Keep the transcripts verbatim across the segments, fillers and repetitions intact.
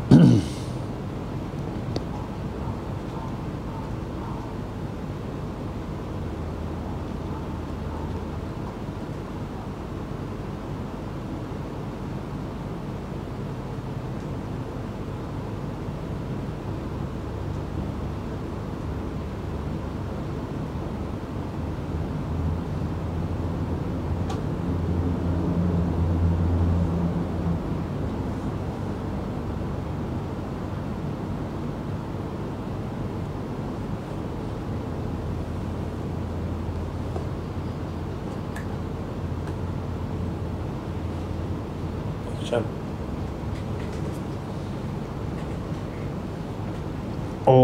โอ้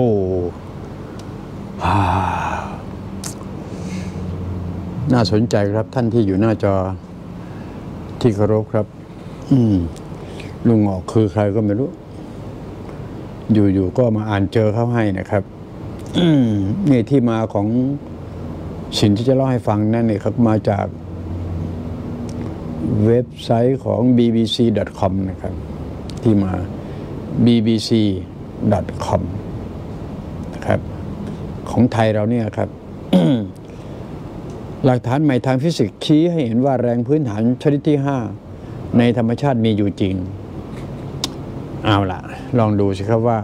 น่าสนใจครับท่านที่อยู่หน้าจอที่เคารพครับอืมลุงหงอกคือใครก็ไม่รู้อยู่ๆก็มาอ่านเจอเขาให้นะครับอืมนี่ที่มาของสิ่งที่จะเล่าให้ฟังนั่นเนี่ยครับมาจากเว็บไซต์ของ บี บี ซี ดอท คอม นะครับที่มา บี บี ซี ดอท คอม นะครับของไทยเราเนี่ยครับ หลักฐานใหม่ทางฟิสิกส์ชี้ให้เห็นว่าแรงพื้นฐานชนิดที่ห้าในธรรมชาติมีอยู่จริงเอาล่ะลองดูสิครับว่า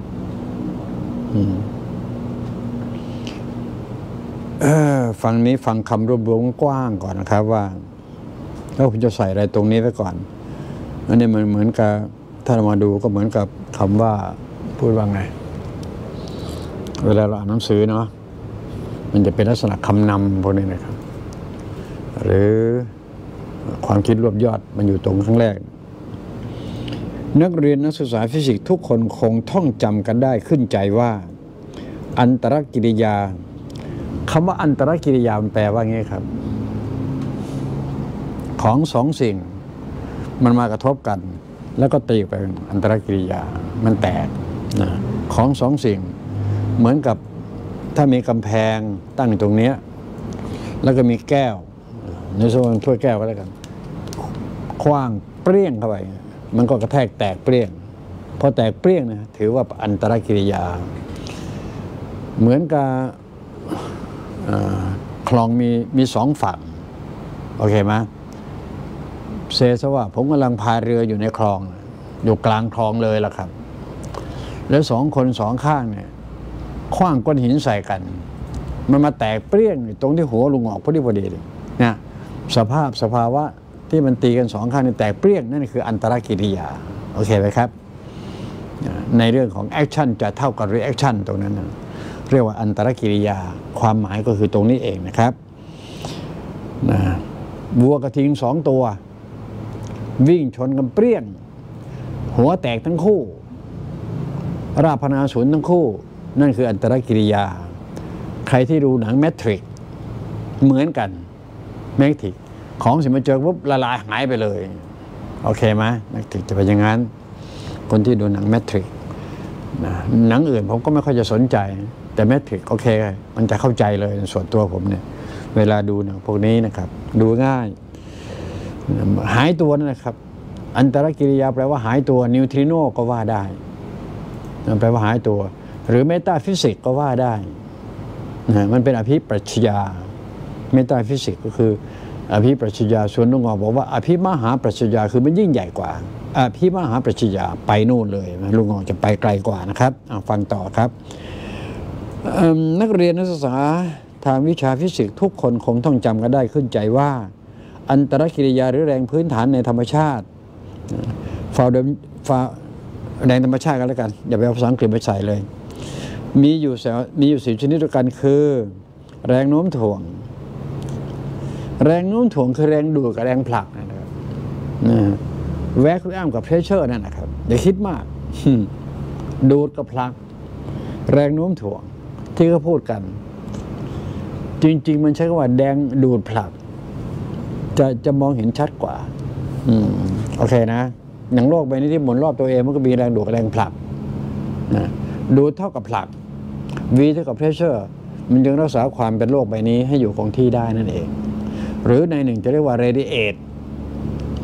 ฟังนี้ฟังคำรวบรวมกว้างก่อนนะครับว่าแล้วคุณจะใส่อะไรตรงนี้ไว้ก่อนอันนี้มันเหมือนกับถ้าเรามาดูก็เหมือนกับคำว่าพูดว่าไงเวลาเราอ่านหนังสือเนาะมันจะเป็นลักษณะคำนำพวกนี้นะครับหรือความคิดรวบยอดมันอยู่ตรงข้างแรกนักเรียนนักศึกษาฟิสิกส์ทุกคนคงท่องจำกันได้ขึ้นใจว่าอันตรกิริยาคำว่าอันตรกิริยามันแปลว่าไงครับของสองสิ่งมันมากระทบกันแล้วก็ตีไปเป็นอันตรกิริยามันแตกนะของสองสิ่งเหมือนกับถ้ามีกำแพงตั้งตรงนี้แล้วก็มีแก้วในส่วนถ้วยแก้วก็แล้วกันคว้างเปรี้ยงเข้าไปมันก็กระแทกแตกเปรี้ยงพอแตกเปรี้ยงนะถือว่าอันตรกิริยาเหมือนกับคลองมีมีสองฝั่งโอเคไหมเซซะว่าผมกำลังพายเรืออยู่ในคลองอยู่กลางคลองเลยล่ะครับแล้วสองคนสองข้างเนี่ยขว้างก้อนหินใส่กันมันมาแตกเปรี้ยงตรงที่หัวลุงออกพอดีพอดีเลยเนี่ยสภาพสภาวะที่มันตีกันสองข้างนี่แตกเปรี้ยงนั่นคืออันตรกิริยาโอเคไหมครับในเรื่องของแอคชั่นจะเท่ากับรีแอคชั่นตรงนั้นนะเรียกว่าอันตรกิริยาความหมายก็คือตรงนี้เองนะครับนะวัวกระทิงสองตัววิ่งชนกันเปรี้ยงหัวแตกทั้งคู่ราพนาศูนย์ทั้งคู่นั่นคืออันตรกิริยาใครที่ดูหนังแมทริกซ์เหมือนกันแมทริกซ์ของสิมาเจอปุ๊บละลายหายไปเลยโอเคไหมแมทริกซ์จะเป็นอย่างนั้นคนที่ดูหนังแมทริกซ์นะหนังอื่นผมก็ไม่ค่อยจะสนใจแต่แมทริกซ์โอเคมันจะเข้าใจเลยส่วนตัวผมเนี่ยเวลาดูหนังพวกนี้นะครับดูง่ายหายตัวนั่นนะครับอันตรกิริยาแปลว่าหายตัวนิวทริโนก็ว่าได้แปลว่าหายตัวหรือเมตาฟิสิกส์ก็ว่าได้นะมันเป็นอภิปรัชญาเมตาฟิสิกส์ก็คืออภิปรัชญาส่วนลุงหงอกบอกว่าอภิมหาปรัชญาคือมันยิ่งใหญ่กว่าอภิมหาปรัชญาไปโน่นเลยลุงหงอกจะไปไกลกว่านะครับฟังต่อครับนักเรียนนักศึกษาทางวิชาฟิสิกส์ทุกคนคงต้องจำกันได้ขึ้นใจว่าอันตรกิริยาหรือแรงพื้นฐานในธรรมชาติฟาวเดมฟาแรงธรรมชาติกันแล้วกันอย่าไปเอาภาษาอังกฤษไปใส่เลยมีอยู่มีอยู่สี่ชนิดด้วยกันคือแรงโน้มถ่วงแรงโน้มถ่วงคือแรงดูดกับแรงผลักนะครับแวคคูอัมกับเพรสเชอร์นั่นนะครับอย่าคิดมากดูดกับผลักแรงโน้มถ่วงที่เขาพูดกันจริงๆมันใช้คำว่าแรงดูดผลักจะจะมองเห็นชัดกว่าอืมโอเคนะอย่างโลกใบนี้ที่หมุนรอบตัวเองมันก็มีแรงดูดกับแรงผลักนะดูดเท่ากับผลัก V เท่ากับ pressure มันจึงรักษาความเป็นโลกใบนี้ให้อยู่คงที่ได้นั่นเองหรือในหนึ่งจะเรียกว่า radiate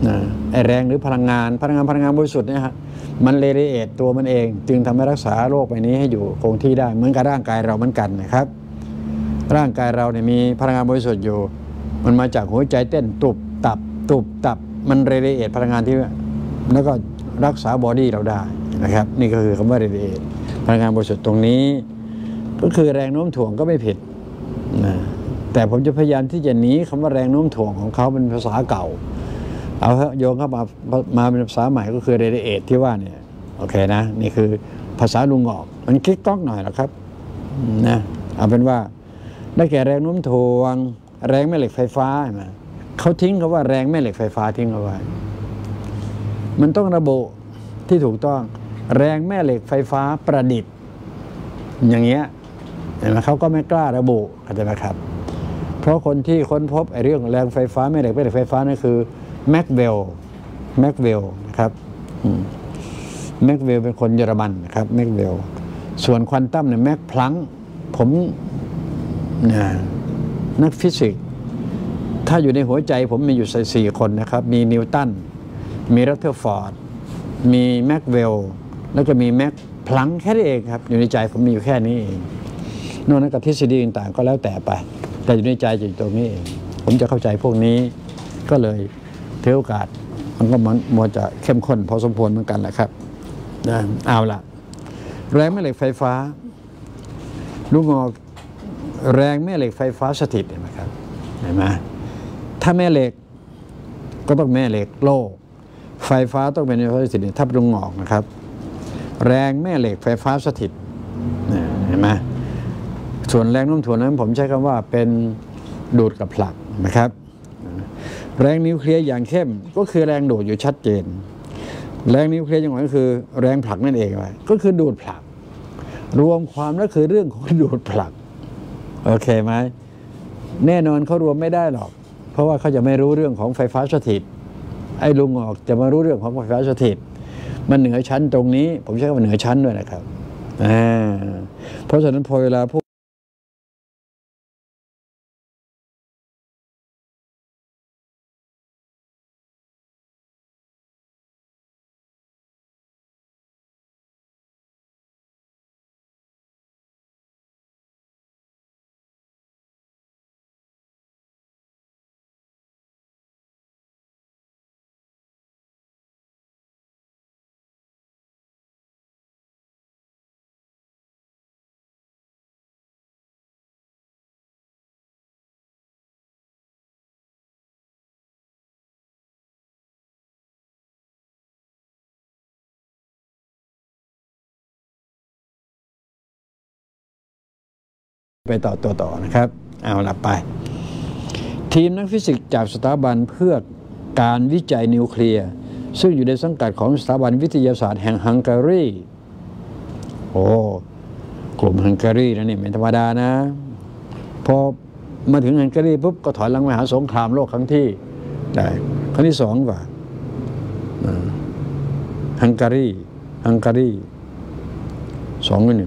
นะไอแรงหรือพลังงานพลังงานพลังงานบริสุทธิ์เนี่ยฮะมันเรดิเอทตัวมันเองจึงทำให้รักษาโรคใบนี้ให้อยู่คงที่ได้เหมือนกับร่างกายเราเหมือนกันนะครับร่างกายเราเนี่ยมีพลังงานบริสุทธิ์อยู่มันมาจากหัวใจเต้นตุบตับตุบตับมันเรดิเอทพลังงานที่แล้วก็รักษาบอดี้เราได้นะครับนี่ก็คือคำว่าเรดิเอทพลังงานบริสุทธิ์ตรงนี้ก็คือแรงโน้มถ่วงก็ไม่ผิดนะแต่ผมจะพยายามที่จะหนีคำว่าแรงโน้มถ่วงของเขาเป็นภาษาเก่าเอาโยงเข้ามามาเป็นภาษาใหม่ก็คือเรดิเอทที่ว่าเนี่ยโอเคนะนี่คือภาษาลุงออกมันคลิกก๊อกหน่อยนะครับนะเอาเป็นว่าได้แก่แรงโน้มถ่วงแรงแม่เหล็กไฟฟ้ามาเขาทิ้งคำว่าแรงแม่เหล็กไฟฟ้าทิ้งเอาไว้มันต้องระบุที่ถูกต้องแรงแม่เหล็กไฟฟ้าประดิษฐ์อย่างเงี้ยเห็นไหมเขาก็ไม่กล้าระบุเข้าใจไหมครับเพราะคนที่ค้นพบไอ้เรื่องแรงไฟฟ้าแม่เหล็กแม่เหล็กไฟฟ้านั่นคือแม็กเวลแม็กเวลนะครับแม็กเวลเป็นคนเยอรมันนะครับแม็กเวลส่วนควอนตัมเนี่ยแม็กพลังก์ผมนะนักฟิสิกส์ถ้าอยู่ในหัวใจผมมีอยู่สี่คนนะครับมีนิวตันมีรัตเทอร์ฟอร์ดมีแม็กเวลแล้วก็มีแม็กพลังก์แค่นี้เองครับอยู่ในใจผมมีอยู่แค่นี้เองนอกนั้นกับทฤษฎีต่างๆก็แล้วแต่ไปแต่อยู่ในใจอยู่ตรงนี้เองผมจะเข้าใจพวกนี้ก็เลยถือโอกาสมันก็มันมัวจะเข้มข้นพอสมควรเหมือนกันแหละครับนะเอาล่ะแรงแม่เหล็กไฟฟ้าลูกงอกแรงแม่เหล็กไฟฟ้าสถิตเห็นไหมครับเห็นไหมถ้าแม่เหล็กก็ต้องแม่เหล็กโลกไฟฟ้าต้องเป็นไฟฟ้าสถิตถ้าเป็นลูกงอกนะครับแรงแม่เหล็กไฟฟ้าสถิตเห็นไหมส่วนแรงโน้มถ่วงนั้นผมใช้คำว่าเป็นดูดกับผลักนะครับแรงนิวเคลียร์อย่างเข้มก็คือแรงดูดอยู่ชัดเจนแรงนิวเคลียร์อย่างหน่อยก็คือแรงผลักนั่นเองไปก็คือดูดผลักรวมความแล้วคือเรื่องของดูดผลักโอเคไหมแน่นอนเขารวมไม่ได้หรอกเพราะว่าเขาจะไม่รู้เรื่องของไฟฟ้าสถิตไอ้ลุงออกจะมารู้เรื่องของไฟฟ้าสถิตมันเหนือชั้นตรงนี้ผมใช้คำว่าเหนือชั้นด้วยนะครับอ่าเพราะฉะนั้นพอเวลาพวกไปต่อตัวต่อนะครับเอาละไปทีมนักฟิสิกส์จากสถาบันเพื่อการวิจัยนิวเคลียร์ซึ่งอยู่ในสังกัดของสถาบันวิทยาศาสตร์แห่งฮังการีโอ้กลุ่มฮังการีนะนี่ไม่ธรรมดานะพอมาถึงฮังการีปุ๊บก็ถอยหลังไปหาสงครามโลกครั้งที่ได้ครั้งที่สองกว่าฮังการีฮังการีสองกับหนึ่ง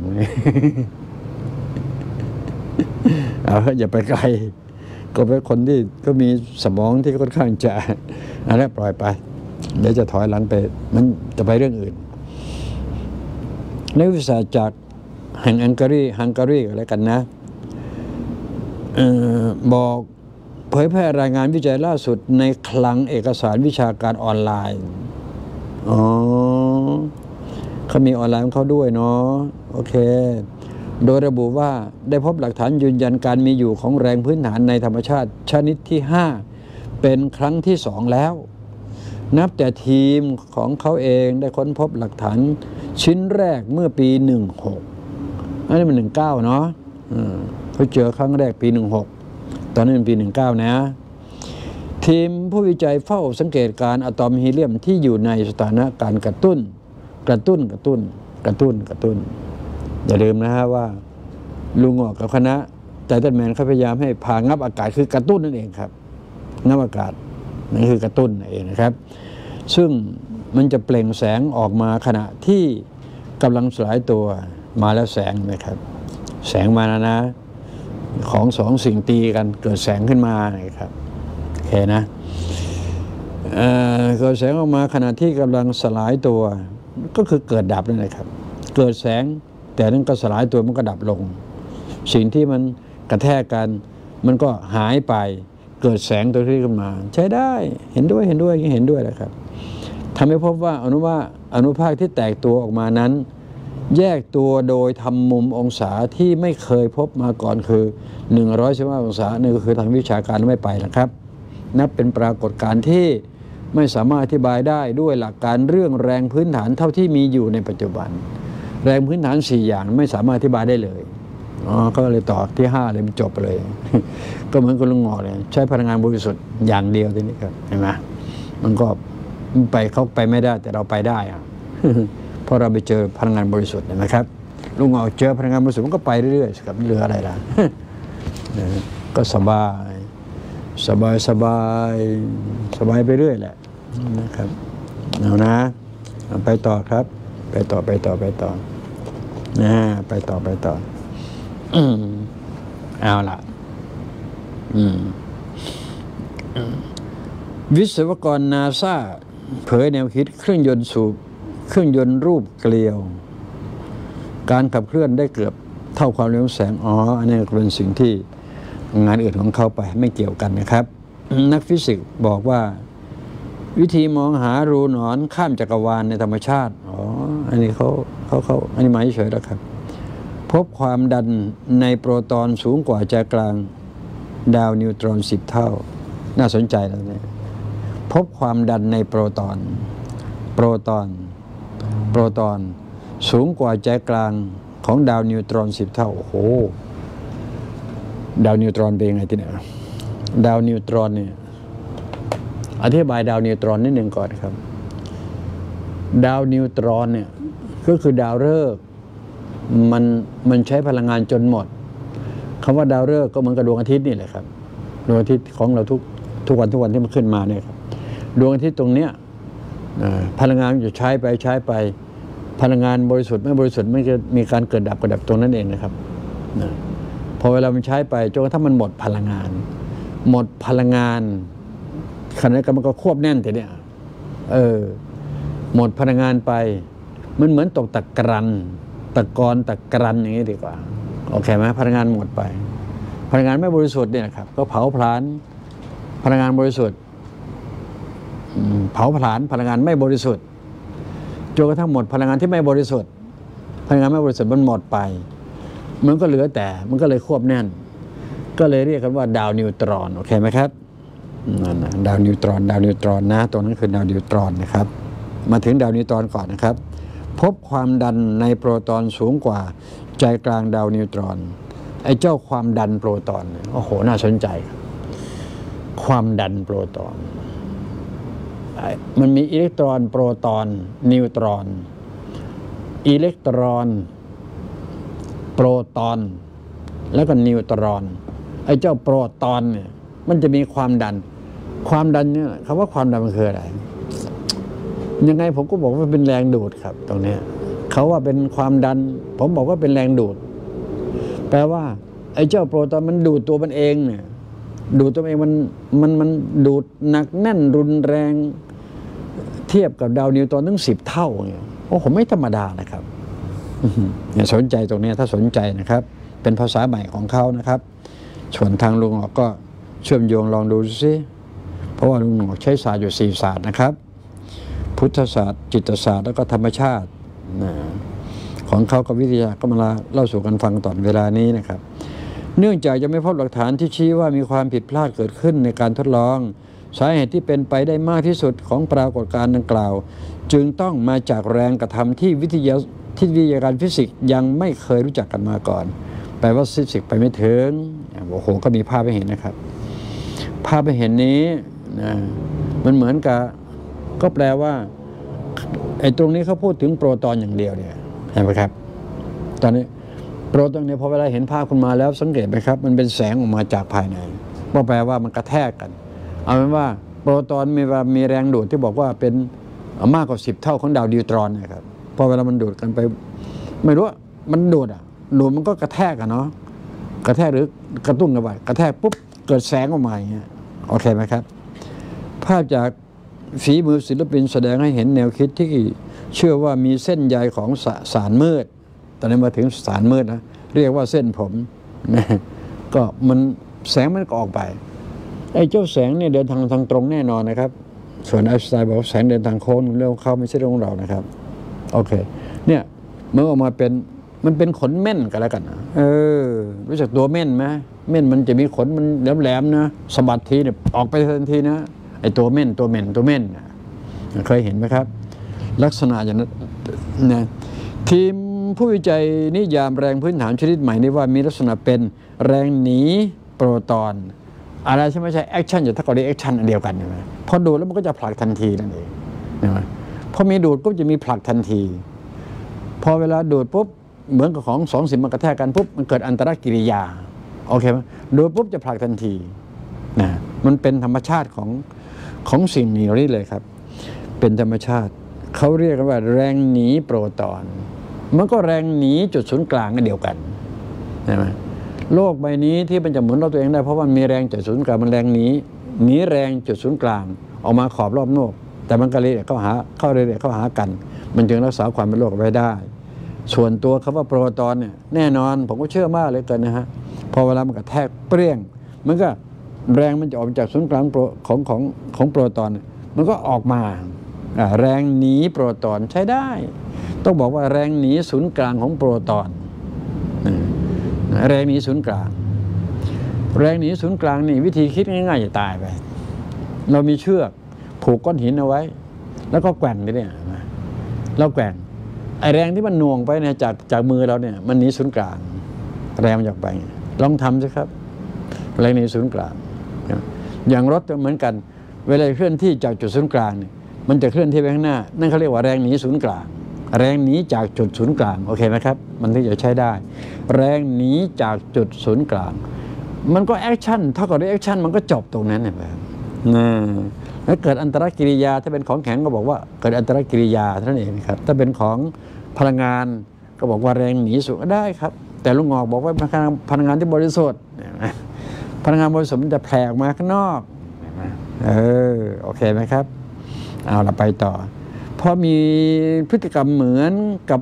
เอาอย่าไปไกลก็เป็นคนที่ก็มีสมองที่ค่อนข้างจะอะไรปล่อยไปเดี๋ยวจะถอยหลังไปมันจะไปเรื่องอื่นนักวิทยาศาสตร์จากแห่งฮังการีฮังการีอะไรกันนะออบอกเผยแพร่รายงานวิจัยล่าสุดในคลังเอกสารวิชาการออนไลน์อ๋อเขามีออนไลน์ของเขาด้วยเนาะโอเคโดยระบุว่าได้พบหลักฐานยืนยันการมีอยู่ของแรงพื้นฐานในธรรมชาติชนิดที่ห้าเป็นครั้งที่สองแล้วนับแต่ทีมของเขาเองได้ค้นพบหลักฐานชิ้นแรกเมื่อปีหนึ่งหกอันนี้มันหนึ่งเก้าเนาะเขาเจอครั้งแรกปีหนึ่งหกตอนนี้เป็นปีหนึ่งเก้านะทีมผู้วิจัยเฝ้าสังเกตการอะตอมฮีเลียมที่อยู่ในสถานะการกระตุ้นกระตุ้นกระตุ้นกระตุ้นกระตุ้นอย่าลืมนะฮะว่าลุงออกกับคณะไททันแมนเขาพยายามให้พางับอากาศคือกระตุ้นนั่นเองครับงับอากาศนั่นคือกระตุ้นนั่นเองนะครับซึ่งมันจะเปล่งแสงออกมาขณะที่กำลังสลายตัวมาแล้วแสงนะครับแสงมานะนะของสองสิ่งตีกันเกิดแสงขึ้นมานะครับโอเคนะเกิดแสงออกมาขณะที่กำลังสลายตัวก็คือเกิดดับนั่นแหละครับเกิดแสงแต่นั้นก็สลายตัวมันก็ดับลงสิ่งที่มันกระแทกกันมันก็หายไปเกิดแสงตัวที่ขึ้นมาใช้ได้เห็นด้วยเห็นด้วยเห็นด้วยนะครับทำให้พบว่าอนุว่าอนุภาคที่แตกตัวออกมานั้นแยกตัวโดยทำมุมองศาที่ไม่เคยพบมาก่อนคือหนึ่งร้อยสิบห้าองศานี่ก็คือทางวิชาการไม่ไปนะครับนับเป็นปรากฏการณ์ที่ไม่สามารถอธิบายได้ด้วยหลักการเรื่องแรงพื้นฐานเท่าที่มีอยู่ในปัจจุบันแรงพื้นฐานสี่อย่างไม่สามารถอธิบายได้เลยอ๋อก็เลยต่อที่ห้าเลยมันจบเลย ก็เหมือนกับลุงงอเลยใช้พลังงานบริสุทธิ์อย่างเดียวทีนี้ครับเห็นไหมมันก็ไปเขาไปไม่ได้แต่เราไปได้อะ เพราะเราไปเจอพลังงานบริสุทธิ์นะครับลุงงอเจอพลังงานบริสุทธิ์มันก็ไปเรื่อยๆกับเหลืออะไรล่ะ ก็สบายสบายสบายสบายไปเรื่อยแหละนะครับเอานะไปต่อครับไปต่อไปต่อไปต่อนะไปต่อไปต่อเอาล่ะวิศวกรนาซาเผยแนวคิดเครื่องยนต์สูบเครื่องยนต์รูปเกลียวการขับเคลื่อนได้เกือบเท่าความเร็วแสงอ๋ออันนี้เป็นสิ่งที่งานอื่นของเขาไปไม่เกี่ยวกันนะครับนักฟิสิกส์บอกว่าวิธีมองหารูหนอนข้ามจักรวาลในธรรมชาติอ๋ออันนี้เขาเขาเขาอันนี้หมายเฉยๆแล้วครับพบความดันในโปรตอนสูงกว่าใจกลางดาวนิวตรอนสิบเท่าน่าสนใจแล้วเนี่ยพบความดันในโปรตอนโปรตอนโปรตอนสูงกว่าใจกลางของดาวนิวตรอนสิบเท่าโอ้โหดาวนิวตรอนเป็นยังไงที่เนี่ยดาวนิวตรอนเนี่ยอธิบายดาวนิวตรอนนิดหนึ่งก่อนครับดาวนิวตรอนเนี่ยก็คือดาวฤกษ์มันมันใช้พลังงานจนหมดคำว่าดาวฤกษ์ก็เหมือนกับดวงอาทิตย์นี่แหละครับดวงอาทิตย์ของเราทุกทุกวันทุกวันที่มันขึ้นมาเนี่ยครับดวงอาทิตย์ตรงเนี้ยพลังงานจะใช้ไปใช้ไปพลังงานบริสุทธิ์ไม่บริสุทธิ์ไม่จะมีการเกิดดับกระดับตรงนั้นเองนะครับพอเวลามันใช้ไปจนกระทั่งมันหมดพลังงานหมดพลังงานขณะนั้นมันก็ควบแน่นแต่เนี่ยเออหมดพลังงานไปมันเหมือนตกตะกรันตะกอนตะกรันอย่างนี้ดีกว่าโอเคไหมพลังงานหมดไปพลังงานไม่บริสุทธิ์เนี่ยครับก็เผาผลาญพลังงานบริสุทธิ์เผาผลาญพลังงานไม่บริสุทธิ์จนกระทั่งหมดพลังงานที่ไม่บริสุทธิ์พลังงานไม่บริสุทธิ์มันหมดไปมันก็เหลือแต่มันก็เลยควบแน่นก็เลยเรียกกันว่าดาวนิวตรอนโอเคไหมครับนั่นนะดาวนิวตรอนดาวนิวตรอนนะตรงนั้นคือดาวนิวตรอนนะครับมาถึงดาวนิวตรอนก่อนนะครับพบความดันในโปรตอนสูงกว่าใจกลางดาวนิวตรอนไอ้เจ้าความดันโปรตอนโอ้โหน่าสนใจความดันโปรตอนมันมีอิเล็กตรอนโปรตอนนิวตรอนอิเล็กตรอนโปรตอนแล้วก็นิวตรอนไอ้เจ้าโปรตอนเนี่ยมันจะมีความดันความดันเนี่ยคำว่าความดันมันคืออะไรยังไงผมก็บอกว่าเป็นแรงดูดครับตรงนี้เขาว่าเป็นความดันผมบอกว่าเป็นแรงดูดแปลว่าไอ้เจ้าโปรตอนมันดูดตัวมันเองเนี่ยดูดตัวเองมันมันมันดูดหนักแน่นรุนแรงเทียบกับดาวนิวตรอนถึงสิบเท่าเนี่ยโอ้ผมไม่ธรรมดานะครับเนี่ยสนใจตรงนี้ถ้าสนใจนะครับเป็นภาษาใหม่ของเขานะครับส่วนทางลุงออกก็เชื่อมโยงลองดูซิเพราะว่าลุงออกใช้ศาสตร์อยู่สี่ศาสตร์นะครับพุทธศาสตร์จิตศาสตร์แล้วก็ธรรมชาติของเขากับวิทยาก็มาเล่าสู่กันฟังตอนเวลานี้นะครับเนื่องจากจะไม่พบหลักฐานที่ชี้ว่ามีความผิดพลาดเกิดขึ้นในการทดลองสาเหตุที่เป็นไปได้มากที่สุดของปรากฏการณ์ดังกล่าวจึงต้องมาจากแรงกระทำที่วิทยาที่วิทยาการฟิสิกส์ยังไม่เคยรู้จักกันมาก่อนแปลว่าฟิสิกส์ไปไม่ถึงโอ้โหก็มีภาพให้เห็นนะครับภาพให้เห็นนี้นะมันเหมือนกับก็แปลว่าไอ้ตรงนี้เขาพูดถึงโปรตอนอย่างเดียวเนี่ยเห็นไหมครับตอนนี้โปรตอนนี้พอเวลาเห็นภาพคุณมาแล้วสังเกตไหมครับมันเป็นแสงออกมาจากภายในว่าแปลว่ามันกระแทกกันเอาเป็นว่าโปรตอนมีว่ามีแรงดูดที่บอกว่าเป็นมากกว่าสิบเท่าของดาวนิวตรอนนะครับพอเวลามันดูดกันไปไม่รู้มันดูดอ่ะดูดมันก็กระแทกกันเนาะกระแทกหรือกระตุ้นกันไปกระแทกปุ๊บเกิดแสงออกมาอย่างเงี้ยโอเคไหมครับภาพจากฝีมือศิลปินแสดงให้เห็นแนวคิดที่เชื่อว่ามีเส้นใยของสสารมืดตอนนี้มาถึงสารมืดนะเรียกว่าเส้นผมนะก็มันแสงมันก็ออกไปไอ้เจ้าแสงเนี่ยเดินทางทางตรงแน่นอนนะครับส่วนไอน์สไตน์บอกแสงเดินทางโค้งเรื่องเขาไม่ใช่เรื่องของเรานะครับโอเคเนี่ยเมื่อออกมาเป็นมันเป็นขนเม่นกันแล้วกันนะเออรู้จักตัวเม่นไหมเม่นมันจะมีขนมันแหลมๆนะสะบัดทีเนี่ยออกไปทันทีนะไอ้ตัวเม่นตัวเม่นตัวเม่นเคยเห็นไหมครับลักษณะอย่างนั้นนะทีมผู้วิจัยนิยามแรงพื้นฐานชนิดใหม่นี้ว่ามีลักษณะเป็นแรงหนีโปรตอนอะไรใช่ไหมใช่แอคชั่นอยู่ถ้าก็เรียกแอคชั่นอันเดียวกันใช่ไหมพอดูดแล้วมันก็จะผลักทันทีนั่นเองใช่ไหมพอมีดูดก็จะมีผลักทันทีพอเวลาดูดปุ๊บเหมือนกับของสองสิ่งมันกระแทกกันปุ๊บมันเกิดอันตรกิริยาโอเคไหมดูดปุ๊บจะผลักทันทีนะมันเป็นธรรมชาติของของสิ่งนี้เลยครับเป็นธรรมชาติเขาเรียกกันว่าแรงหนีโปรตอนมันก็แรงหนีจุดศูนย์กลางกันเดียวกันใช่ไหมโลกใบนี้ที่มันจะหมุนรอบตัวเองได้เพราะว่ามีแรงจุดศูนย์กลางมันแรงหนีหนีแรงจุดศูนย์กลางออกมาขอบรอบนอกแต่มันก็เลยเข้าหาเข้าเลยเข้าหากันมันจึงรักษาความเป็นโลกไว้ได้ส่วนตัวคำว่าโปรตอนเนี่ยแน่นอนผมก็เชื่อมากเลยเกินนะฮะพอเวลามันกระแทกเปรี้ยงมันก็แรงมันจะออกจากศูนย์กลางของของของโปรตอนมันก็ออกมาแรงหนีโปรตอนใช้ได้ต้องบอกว่าแรงหนีศูนย์กลางของโปรตอนแรงหนีศูนย์กลางแรงหนีศูนย์กลางนี่วิธีคิดง่ายๆจะตายไปเรามีเชือกผูกก้อนหินเอาไว้แล้วก็แกว่งนี่เนี่ยเราแกว่งไอแรงที่มันหน่วงไปเนี่ยจากจากมือเราเนี่ยมันหนีศูนย์กลางแรงมันออกไปลองทำสิครับแรงหนีศูนย์กลางอย่างรถเหมือนกันเวลาเคลื่อนที่จากจุดศูนย์กลางเนี่ยมันจะเคลื่อนที่ไปข้างหน้านั่นเขาเรียกว่าแรงหนีศูนย์กลางแรงหนีจากจุดศูนย์กลางโอเคไหมครับมันถึงจะใช้ได้แรงหนีจากจุดศูนย์กลางมันก็แอคชั่นเท่ากับแอคชั่นมันก็จบตรงนั้นเลยครับนะแล้วเกิดอันตรกิริยาถ้าเป็นของแข็งก็บอกว่าเกิดอันตรกิริยาเท่านั้นเองครับถ้าเป็นของพลังงานก็บอกว่าแรงหนีสูงก็ได้ครับแต่ลุงงอกบอกว่าพลังงานที่บริสุทธิ์พลังงานบริสุทธิ์มันจะแผ่ออกมาข้างนอกเออโอเคไหมครับเอาเราไปต่อเพราะมีพฤติกรรมเหมือนกับ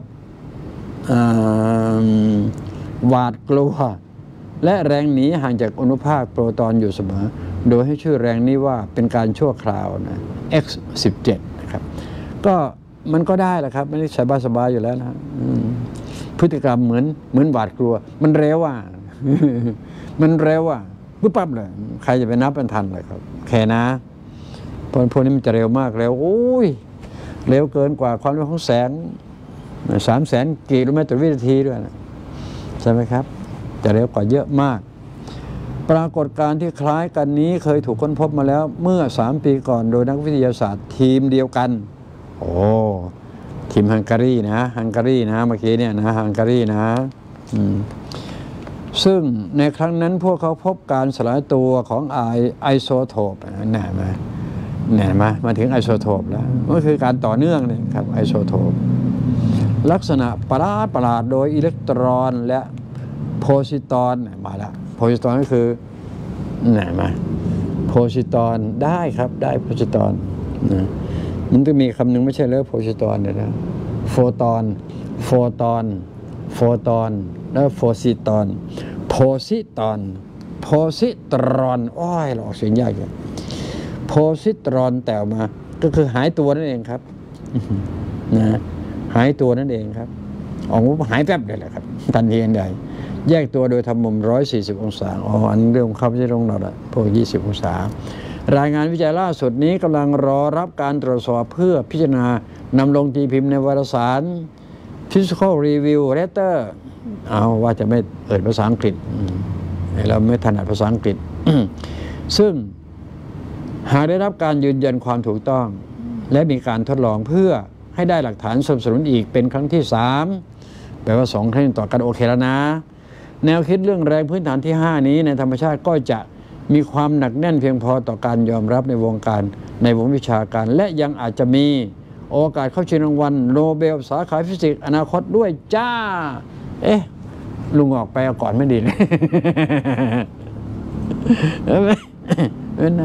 หวาดกลัวและแรงหนีห่างจากอนุภาคโปรตอนอยู่เสมอโดยให้ชื่อแรงนี้ว่าเป็นการชั่วคราวนะ เอ็กซ์ สิบเจ็ด นะครับก็มันก็ได้แหละครับไม่ได้สบายๆอยู่แล้วนะพฤติกรรมเหมือนเหมือนหวาดกลัวมันเร็วอ่ะ มันเร็วอ่ะปุ๊บปั๊บเลยใครจะไปนับเป็นทันเลยครับแค่นะพวกพวกนี้มันจะเร็วมากเร็วโอ้ยเร็วเกินกว่าความเร็วของแสงสามแสนกิโลเมตรต่อวินาทีด้วยนะใช่ไหมครับจะเร็วกว่าเยอะมากปรากฏการณ์ที่คล้ายกันนี้เคยถูกค้นพบมาแล้วเมื่อสามปีก่อนโดยนักวิทยาศาสตร์ทีมเดียวกันโอ้ทีมฮังการีนะฮังการีนะเมื่อกี้เนี่ยนะฮังการีนะซึ่งในครั้งนั้นพวกเขาพบการสลายตัวของไอไอโซโทปแน่ไหมแน่ไหมมาถึงไอโซโทปแล้วก็คือการต่อเนื่องเลยครับไอโซโทปลักษณะประหลาดประหลาดโดยอิเล็กตรอนและโพซิตรอนมาแล้วโพซิตรอนก็คือไหนมาโพซิตรอนได้ครับได้โพซิตรอนนะมันต้องมีคำหนึ่งไม่ใช่เลยโพซิตรอนเนี่ยนะโฟตอนโฟตอนโฟตอนแล้วโฟซิตรอนโพซิตรอนโพซิตรอนอ้อยหลอกเสียงยากเลยโพซิตรอนแต่มาก็คือหายตัวนั่นเองครับนะหายตัวนั่นเองครับออกมาหายแป๊บเลยแหละครับทันทีทันใดแยกตัวโดยทำมุมหนึ่งร้อยสี่สิบองศาอ๋ออันเรื่องเขาไม่ใช่ตรงเราละพวกยี่สิบองศารายงานวิจัยล่าสุดนี้กำลังรอรับการตรวจสอบเพื่อพิจารณานำลงตีพิมพ์ในวารสาร Physical Review Letter เอาว่าจะไม่เอ่ยภาษาอังกฤษเราไม่ถนัดภาษาอังกฤษ ซึ่งหากได้รับการยืนยันความถูกต้องและมีการทดลองเพื่อให้ได้หลักฐานสนับสนุนอีกเป็นครั้งที่สามแปลว่าสองครั้งต่อกันโอเคแล้วนะแนวคิดเรื่องแรงพื้นฐานที่ห้านี้ในธรรมชาติก็จะมีความหนักแน่นเพียงพอต่อการยอมรับในวงการในวงวิชาการและยังอาจจะมีโอกาสเข้าชิงรางวัลโนเบลสาขาฟิสิกส์อนาคตด้วยจ้าเอ๊ะลุงออกไปเอาก่อนไม่ดีเลยเห็นไหม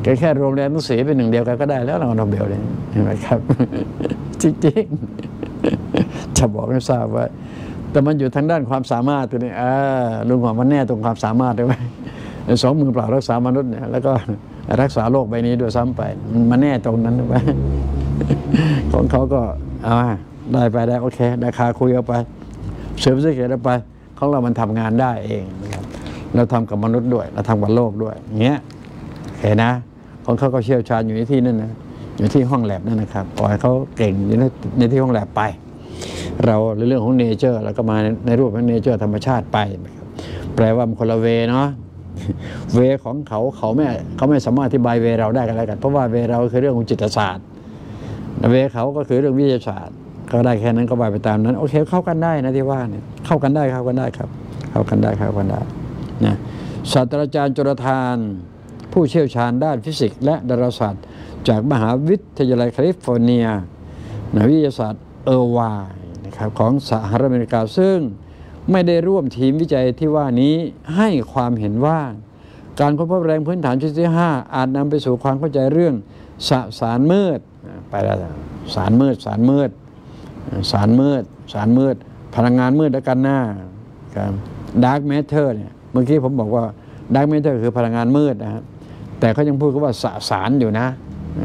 แกแค่รวมแรงทั้งสี่เป็นหนึ่งเดียวกันก็ได้แล้วรางวัลโนเบลเลยเห็นไหมครับ จริงๆจะบอกให้ทราบว่าแต่มันอยู่ทางด้านความสามารถตัวนี้อ่าลุงหอมมันแน่ตรงความสามารถด้วยไหมสองมือเปล่ารักษามนุษย์เนี่ยแล้วก็รักษาโลกใบนี้ด้วยซ้ำไปมันแน่ตรงนั้นด้วยไหม ของเขาก็เอาได้ไปได้โอเคได้คาคุยเอาไปเสริมสเกตเอาไปของเรามันทำงานได้เองนะครับเราทำกับมนุษย์ด้วยเราทำกับโลกด้วยเงี้ยเห็นนะของเขาก็เชี่ยวชาญอยู่ในที่นั่นนะอยู่ที่ห้องแลบนั่นนะครับปล่อยเขาเก่งอยู่ในในที่ห้องแลบไปเราเรื่องของเนเจอร์เราก็มาในรูปของเนเจอร์ธรรมชาติไปแปลว่ามันคนละเวเนาะเวของเขาเขาไม่เขาไม่สามารถอธิบายเวเราได้กันแล้วกันเพราะว่าเวเราคือเรื่องของจิตศาสตร์เวเขาก็คือเรื่องวิทยาศาสตร์ก็ได้แค่นั้นก็ไปไปตามนั้นโอเคเข้ากันได้นะที่ว่าเนี่ยเข้ากันได้เข้ากันได้ครับเข้ากันได้เข้ากันได้นะศาสตราจารย์จุลธานผู้เชี่ยวชาญด้านฟิสิกส์และดาราศาสตร์จากมหาวิทยาลัยแคลิฟอร์เนียในวิทยาศาสตร์เออร์ไวน์นะครับของสหรัฐอเมริกาซึ่งไม่ได้ร่วมทีมวิจัยที่ว่านี้ให้ความเห็นว่าการค้นพบแรงพื้นฐานชนิดที่ห้าอาจนำไปสู่ความเข้าใจเรื่องสสารมืดไปแล้วสารมืดสารมืดสารมืดสารมืดพลังงานมืดและกันหน้าดาร์กแมทเทอร์เนี่ยเมื่อกี้ผมบอกว่าดาร์กแมทเทอร์คือพลังงานมืดนะครับแต่เขายังพูดกันว่าสสารอยู่นะ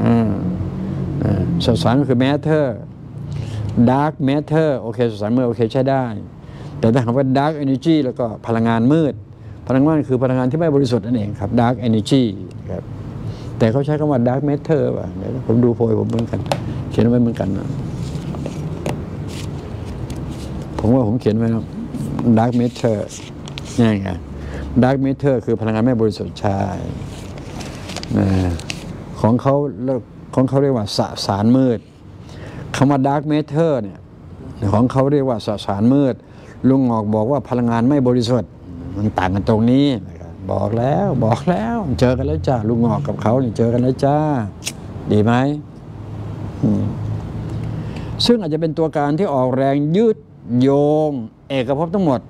สสารก็คือแมทเทอร์ดาร์กแมทเทอร์โอเคสสารมืดโอเคใช้ได้แต่ถ้าคำว่าดาร์กเอเนจีแล้วก็พลังงานมืดพลังงานคือพลังงานที่ไม่บริสุทธิ์นั่นเองครับดาร์กเอเนจีครับแต่เขาใช้คำว่าดาร์กแมทเทอร์ป่ะเดี๋ยวผมดูโพยผมเหมือนกันเขียนไว้เหมือนกันนะผมว่าผมเขียนไว้นะดาร์กแมทเทอร์นี่ไงดาร์กแมทเทอร์คือพลังงานไม่บริสุทธิ์ใช่ของเขาของเขาเรียกว่าสสารมืดคำว่าดาร์กแมทเทอร์เนี่ยของเขาเรียกว่าสสารมืดลุงงอกบอกว่าพลังงานไม่บริสุทธิ์มันต่างกันตรงนี้บอกแล้วบอกแล้วเจอกันแล้วจ้าลุงงอกกับเขาเนี่ยเจอกันแล้วจ้าดีไหมซึ่งอาจจะเป็นตัวการที่ออกแรงยืดโยงเอกภพทั้งหมด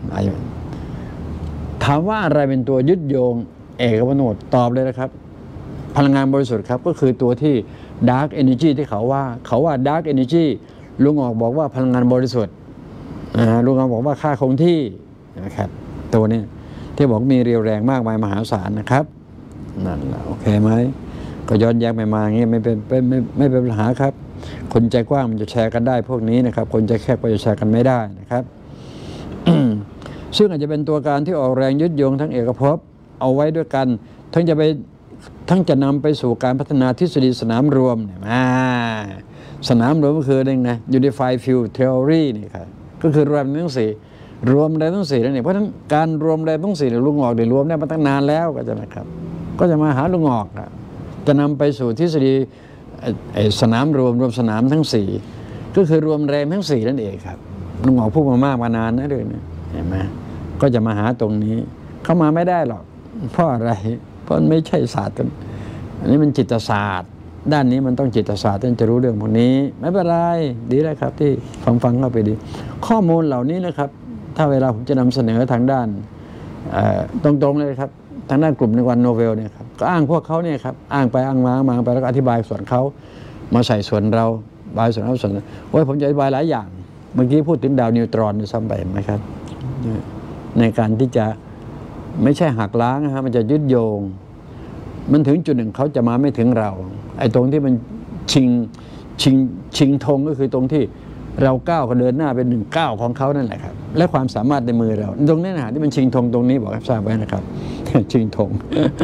ถามว่าอะไรเป็นตัวยึดโยงเอกภพทั้งหมดตอบเลยนะครับพลังงานบริสุทธิ์ครับก็คือตัวที่ Dark Energy ที่เขาว่าเขาว่า Dark Energy ลุงออกบอกว่าพลังงานบริสุทธิ์ลุงออกบอกว่าค่าคงที่นะครับตัวนี้ที่บอกมีเรียวแรงมากมายมหาศาลนะครับนั่นแหละโอเคไหมก็ย้อนแย้งไปมาอย่างนี้ไม่เป็นไม่ไม่เป็นปัญหาครับคนใจกว้างมันจะแชร์กันได้พวกนี้นะครับคนใจแคบก็จะแชร์กันไม่ได้นะครับ ซึ่งอาจจะเป็นตัวการที่ออกแรงยึดโยงทั้งเอกภพเอาไว้ด้วยกันทั้งจะไปทั้งจะนำไปสู่การพัฒนาทฤษฎีสนามรวมเนี่ยสนามรวมก็คือเรื่องนะ Unified Field Theory นี่ครับก็คือรวมทั้งสี่รวมแรงทั้งสี่นั่นเองเพราะฉะนั้นการรวมแรงทั้งสี่ลุงออกได้รวมได้มาตั้งนานแล้วก็จะนะครับก็จะมาหาลุงออกจะนำไปสู่ทฤษฎีสนามรวมรวมสนามทั้งสี่ก็คือรวมแรงทั้งสี่นั่นเองครับลุงออกพูดมามากมานานนะเลยนะเห็นไหมก็จะมาหาตรงนี้เข้ามาไม่ได้หรอกเพราะอะไรเพราะไม่ใช่ศาสตร์กันอันนี้มันจิตศาสตร์ด้านนี้มันต้องจิตศาสตร์ท่านจะรู้เรื่องพวกนี้ไม่เป็นไรดีแล้วครับที่ฟังฟังเข้าไปดีข้อมูลเหล่านี้นะครับถ้าเวลาผมจะนำเสนอทางด้านตรงๆเลยครับทางด้านกลุ่มในวันโนเวลเนี่ยครับก็อ้างพวกเขาเนี่ยครับอ้างไปอ้างมามาไปแล้วก็อธิบายส่วนเขามาใส่ส่วนเราบายส่วนเราส่วนโอ้ยผมจะอธิบายหลายอย่างเมื่อกี้พูดถึงดาวนิวตรอนซ้ำไปไหมครับในการที่จะไม่ใช่หักล้างนะฮะมันจะยึดโยงมันถึงจุดหนึ่งเขาจะมาไม่ถึงเราไอ้ตรงที่มันชิงชิงชิงธงก็คือตรงที่เราก้าวก็เดินหน้าเป็นหนึ่งก้าวของเขานั่นแหละครับและความสามารถในมือเราตรงนี้นะที่มันชิงธงตรงนี้บอกให้ทราบไว้นะครับชิงธง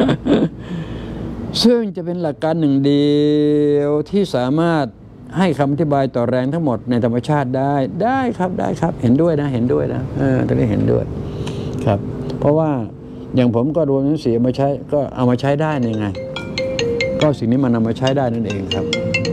ซึ่งจะเป็นหลักการหนึ่งเดียวที่สามารถให้คำอธิบายต่อแรงทั้งหมดในธรรมชาติได้ได้ครับได้ครับเห็นด้วยนะเห็นด้วยนะเออตรงนี้เห็นด้วยครับเพราะว่าอย่างผมก็รวมทั้งสี่มาใช้ก็เอามาใช้ได้ยังไงก็สิ่งนี้มันนำมาใช้ได้นั่นเองครับ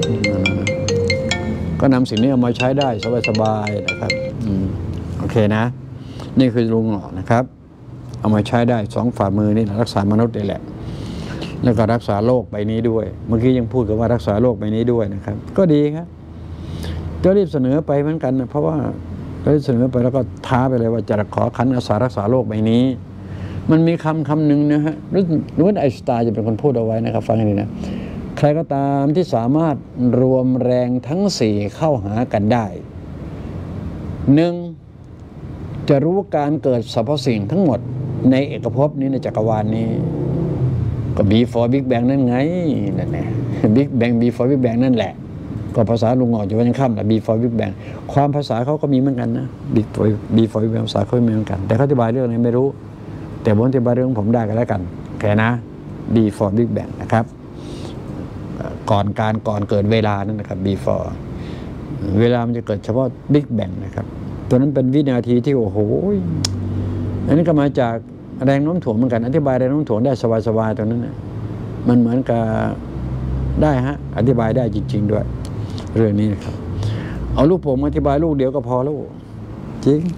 ก็นำสิ่งนี้เอามาใช้ได้สบายๆนะครับโอเคนะนี่คือลุงออกนะครับเอามาใช้ได้สองฝ่ามือนี่รักษามนุษย์ได้แหละแล้วก็รักษาโลกใบนี้ด้วยเมื่อกี้ยังพูดกันว่ารักษาโลกใบนี้ด้วยนะครับก็ดีครับก็รีบเสนอไปเหมือนกันนะเพราะว่าก็รีบเสนอไปแล้วก็ท้าไปเลยว่าจะขอขันอาสารักษาโลกใบนี้มันมีคำคำหนึ่งนะฮะรู้รู้ว่าไอน์สไตน์จะเป็นคนพูดเอาไว้นะครับฟังให้ดีนะใครก็ตามที่สามารถรวมแรงทั้งสี่เข้าหากันได้หนึ่งจะรู้การเกิดสรรพสิ่งทั้งหมดในเอกภพนี้ในจักรวาลนี้ก็ before Big Bang นั่นไงนั่นแหละ Big Bang before Big Bang นั่นแหละก็ภาษาลุงออกอยู่ว่ายังค่ำแหละ before Big Bang ความภาษาเขาก็มีเหมือนกันนะ before before Big Bang ภาษาเขามีเหมือนกันแต่เขาอธิบายเรื่องนี้ไม่รู้แต่ผมอธิบายเรื่องผมได้กันแล้วกันแค่นะ before Big Bang นะครับก่อนการก่อนเกิดเวลานั่นนะครับ before เวลามันจะเกิดเฉพาะ Big Bang นะครับตัวนั้นเป็นวินาทีที่โอ้โหอันนี้ก็มาจากแรงโน้มถ่วงเหมือนกันอธิบายแรงโน้มถ่วงได้สบายๆตรงนั้นนะมันเหมือนกับได้ฮะอธิบายได้จริงๆด้วยเรื่องนี้นะครับเอาลูกผมอธิบายลูกเดียวก็พอแล้วจริง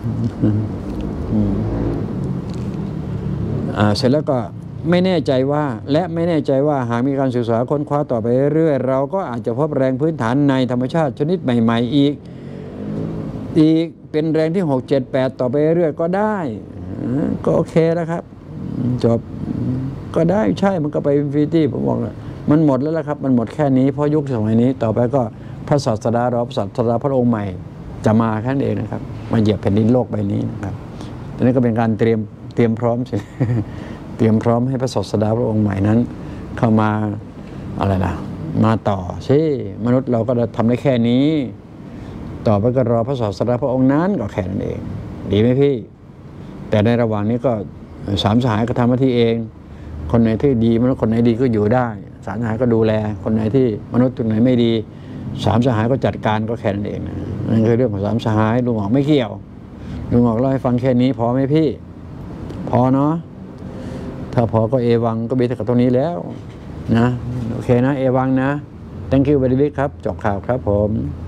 อ่าเสร็จแล้วก็ไม่แน่ใจว่าและไม่แน่ใจว่าหากมีการศึกษาค้นคว้าต่อไปเรื่อยๆเราก็อาจจะพบแรงพื้นฐานในธรรมชาติชนิดใหม่ๆอีกอีกเป็นแรงที่หก เจ็ด แปดต่อไปเรื่อยๆก็ได้ก็โอเคแล้วครับจบก็ได้ใช่มันก็ไปอินฟินิตี้ผมบอกเลยมันหมดแล้วละครับมันหมดแค่นี้เพราะยุคสมัยนี้ต่อไปก็พระศาสดาเราพระศาสดาพระองค์ใหม่จะมาแค่นั้นเองนะครับมาเหยียบแผ่นดินโลกใบนี้นะครับตอนนี้ก็เป็นการเตรียมเตรียมพร้อมใช่เตรียมพร้อมให้พระศาสดาพระองค์ใหม่นั้นเข้ามาอะไรนะมาต่อใช่มนุษย์เราก็ทำได้แค่นี้ต่อไปก็รอพระศาสดาพระองค์นั้นก็แค่นั้นเองดีไหมพี่แต่ในระหว่างนี้ก็สามสหายก็ทำหน้าที่เองคนไหนที่ดีมนุษย์คนไหนดีก็อยู่ได้สามสหายก็ดูแลคนไหนที่มนุษย์ตัวไหนไม่ดีสามสหายก็จัดการก็แค่นั้นเองนะนั่นคือเรื่องของสามสหายลุงออกไม่เกี่ยวลุงออกเล่าให้ฟังแค่นี้พอไหมพี่พอเนาะถ้าพอก็เอวังก็เบสกับตรงนี้แล้วนะโอเคนะเอวังนะ thank you very much ครับจบข่าวครับผม